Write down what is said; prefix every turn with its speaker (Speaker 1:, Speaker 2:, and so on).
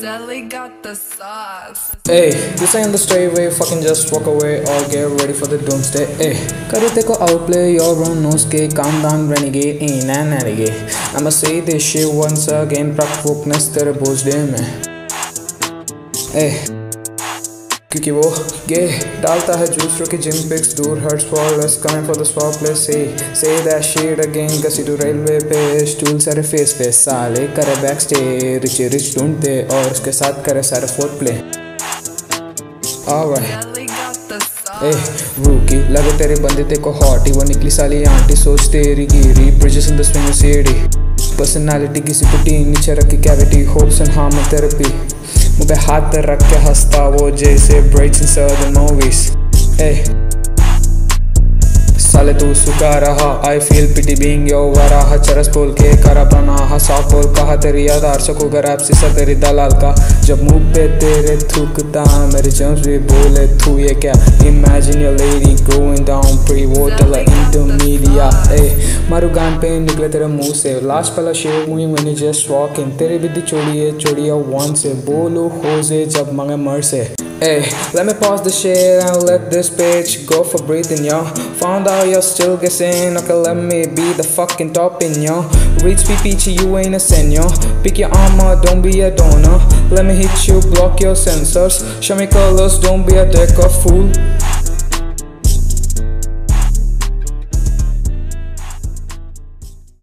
Speaker 1: Deli got the sauce.
Speaker 2: Hey, this ain't the straight way, fucking just walk away or get ready for the doomsday. Hey, kare teko outplay your own nosegay, kandhan, renegade, aint and renegade. I'ma say this shit once again, practice wokeness tere bhosde mein. Hey, क्योंकि वो गे डालता है दूसरों की gym pics दूर hurts for less coming for the foreplay. Say that shit again, gasitu railway पे stool सारे face पे साले करे backstay रिची रिच ढूंढते और उसके साथ करे सारे foreplay. Alright. Hey, rookie लगे तेरे बंदी तेको hotie, वो निकली साली आंटी सोच तेरी गिरी bridges in the swing of city. Personality किसी पुटी नीचे रखी cavity, hopes and harm therapy. मुँह पे हाथ रख के हंसता वो जैसे breaks in southern movies. Hey, साले तू सुखा रहा I feel pity being your Varaha चरस बोल के करा पनाह साफ बोल कहा तेरी याद आर्सों घर आप शीशा तेरी दलाल का जब मुँह पे तेरे थूकता मेरे जम्स भी बोले तू ये क्या imagine your lady going down pre-water like intermedia. Hey, मारू गान पे निकले तेरे मुँह से लास्ट पला शेव मुझे मैंने just walking तेरी विधि चोड़िया वन से बोलो होजे जब मांगे मर से. Hey, let me pause the shit and let this bitch go for breathing, yo. Found out you're still guessing, okay, let me be the fucking topping, yo. Reach peachy, you ain't a senior. Pick your armor, don't be a donor. Let me hit you, block your sensors. Show me colors, don't be a teko fool.